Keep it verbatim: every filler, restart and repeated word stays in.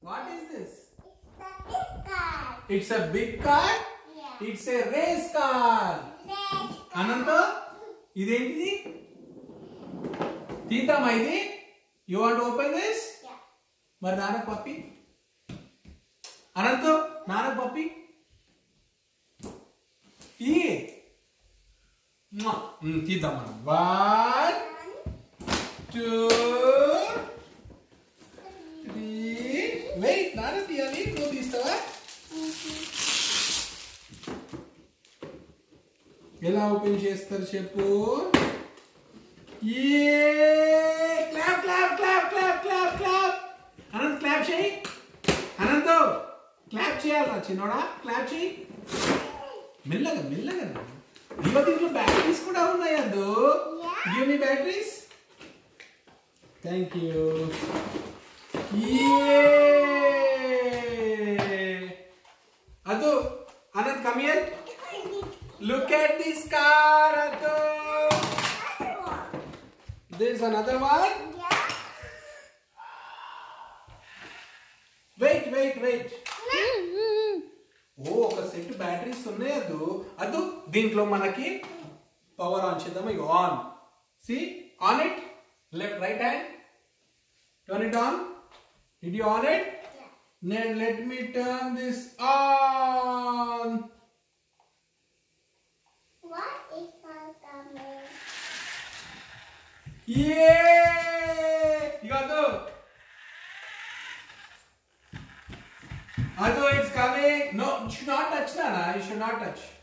What is this? It's a big car. It's a big car. Yeah. It's a race car. Race car. Ananta, ఇదేంటిది? తీద్దామా ఇది? You want to open this? Yeah. మరి నాన్నకు పప్పి. అనంతు నాన్నకు పప్పి. ఈ తీద్దాం మనం. One, two, three. Wait, నాన్న తీయాలి. నువ్వు తీస్తావా? ఎలా ఓపెన్ చేస్తారు చెప్పు. Clap clap clap clap clap clap. Anant clap చేయి. అనంత్ క్లాప్ చేయాలరా చిన్నోడా. క్లాప్ చేయి. మెల్లగా మెల్లగా. ఇవ్వ దీంట్లో బ్యాటరీస్ కూడా ఉన్నాయి. అందు give me batteries. Thank you. అదు Anant come here. Look at this car, Atu. There's another one. Yeah. Wait, wait, wait. Oh, ఒక సెట్ బ్యాటరీస్ ఉన్నాయి. అదు అదు దీంట్లో మనకి పవర్ ఆన్ చేద్దాం. ఇగో on. See, on it. Left, right hand. Turn it on. Did you on it? Yeah. Then let me turn this on. What is coming? Yay! You got to. Adu, it's coming. No, you should not touch that. You should not touch.